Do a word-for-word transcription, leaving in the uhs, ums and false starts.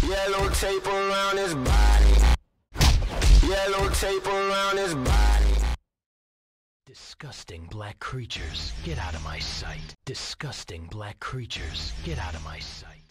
Yellow tape around his body. Yellow tape around his body. Disgusting black creatures, get out of my sight. Disgusting black creatures, get out of my sight.